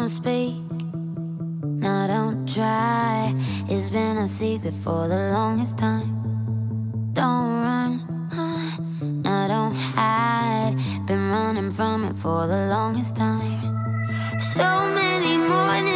don't speak, no, don't try. It's been a secret for the longest time. Don't run, no, don't hide. Been running from it for the longest time. So many mornings